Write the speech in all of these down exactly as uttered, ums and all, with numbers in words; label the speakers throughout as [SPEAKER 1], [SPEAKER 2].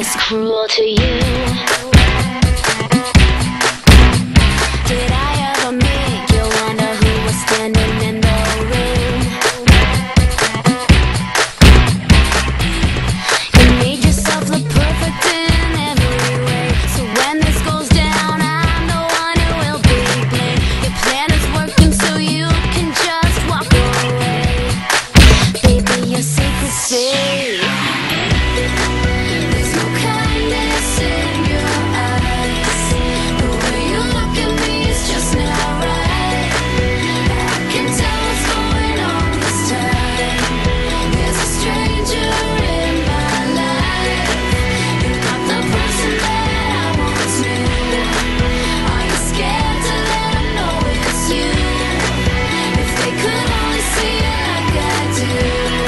[SPEAKER 1] was cruel to you? Did I ever make you wonder who was standing in the room? You made yourself look perfect in every way, so when this goes down, I'm the one who will be blamed. Your plan is working, so you can just walk away. Baby, your secret's safe. There's no kindness in your eyes. The way you look at me is just not right. I can tell what's going on this time. There's a stranger in my life. You're not the person that I once knew. Are you scared to let them know it's you? If they could only see you like I do,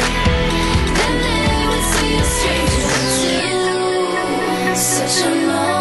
[SPEAKER 1] then they would see a stranger too. Such a long